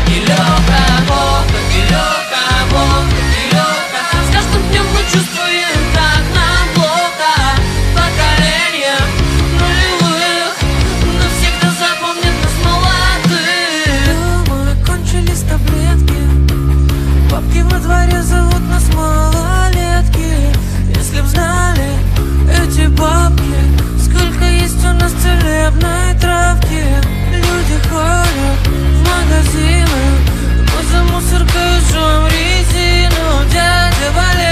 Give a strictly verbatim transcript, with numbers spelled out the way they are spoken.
нелегко, ох, как нелегко, ох, как нелегко. С каждым днем мы чувствуем, как нам плохо. Поколение нулевых навсегда запомнит нас молодых. Думаю, кончились таблетки, бабки во дворе зовут нас малолетки. Если б знали эти бабки, сколько есть у нас целебной травки. Люди ходят в магазины, мы за мусоркой жжем резину. Дядя Валя